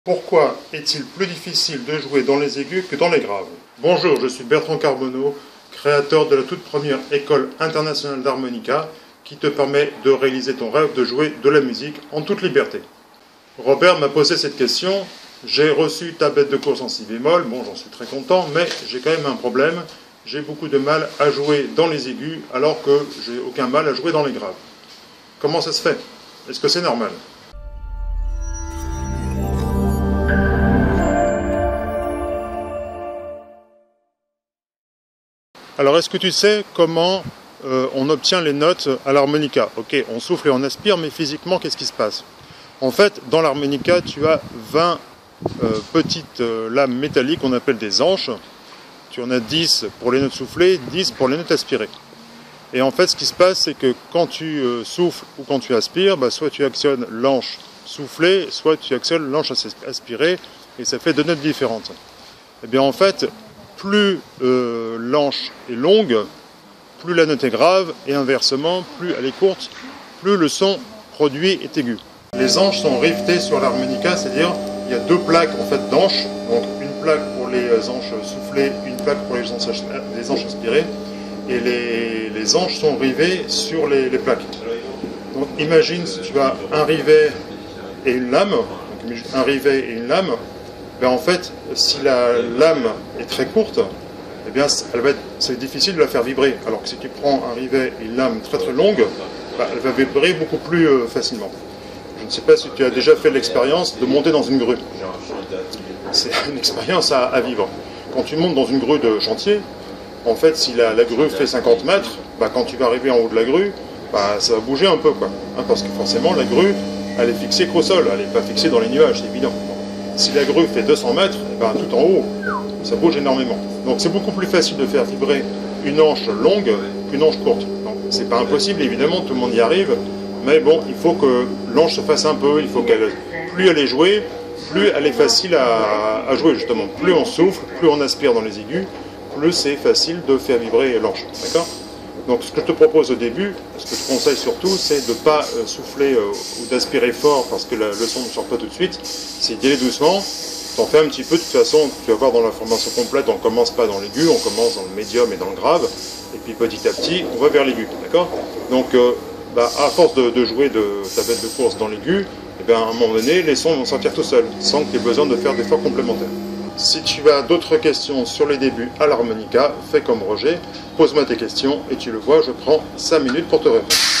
Pourquoi est-il plus difficile de jouer dans les aigus que dans les graves? Bonjour, je suis Bertrand Carbonneau, créateur de la toute première école internationale d'harmonica qui te permet de réaliser ton rêve de jouer de la musique en toute liberté. Robert m'a posé cette question, j'ai reçu ta bête de course en si bémol, bon j'en suis très content, mais j'ai quand même un problème, j'ai beaucoup de mal à jouer dans les aigus alors que j'ai aucun mal à jouer dans les graves. Comment ça se fait? Est-ce que c'est normal? Alors, est-ce que tu sais comment on obtient les notes à l'harmonica? Ok, on souffle et on aspire, mais physiquement, qu'est-ce qui se passe? En fait, dans l'harmonica, tu as 20 petites lames métalliques qu'on appelle des anches. Tu en as 10 pour les notes soufflées, 10 pour les notes aspirées. Et en fait, ce qui se passe, c'est que quand tu souffles ou quand tu aspires, soit tu actionnes l'anche soufflée, soit tu actionnes l'anche aspirée, et ça fait deux notes différentes. Et bien en fait, plus l'anche est longue, plus la note est grave, et inversement, plus elle est courte, plus le son produit est aigu. Les anches sont rivetées sur l'harmonica, c'est-à-dire il y a deux plaques en fait d'anches, donc une plaque pour les anches soufflées, une plaque pour les anches aspirées, et les anches sont rivées sur les plaques. Donc imagine si tu as un rivet et une lame, donc un rivet et une lame, ben en fait, si la lame est très courte, eh bien, c'est difficile de la faire vibrer. Alors que si tu prends un rivet et une lame très très longue, ben, elle va vibrer beaucoup plus facilement. Je ne sais pas si tu as déjà fait l'expérience de monter dans une grue. C'est une expérience à vivre. Quand tu montes dans une grue de chantier, en fait, si la grue fait 50 mètres, ben, quand tu vas arriver en haut de la grue, ben, ça va bouger un peu, quoi. Hein, parce que forcément, la grue, elle est fixée qu'au sol, elle n'est pas fixée dans les nuages, c'est évident. Si la grue fait 200 mètres, ben, tout en haut, ça bouge énormément. Donc c'est beaucoup plus facile de faire vibrer une anche longue qu'une anche courte. C'est pas impossible, évidemment, tout le monde y arrive, mais bon, il faut que l'anche se fasse un peu, il faut plus elle est jouée, plus elle est facile à jouer, justement. Plus on souffle, plus on aspire dans les aigus, plus c'est facile de faire vibrer l'anche. D'accord ? Donc ce que je te propose au début, ce que je conseille surtout, c'est de ne pas souffler ou d'aspirer fort parce que le son ne sort pas tout de suite, c'est d'y aller doucement, t'en fais un petit peu, de toute façon tu vas voir dans la formation complète, on ne commence pas dans l'aigu, on commence dans le médium et dans le grave, et puis petit à petit on va vers l'aigu, d'accord? Donc à force de jouer de ta bête de course dans l'aigu, à un moment donné les sons vont sortir tout seuls, sans que tu aies besoin de faire d'efforts complémentaires. Si tu as d'autres questions sur les débuts à l'harmonica, fais comme Roger, pose-moi tes questions et tu le vois, je prends 5 minutes pour te répondre.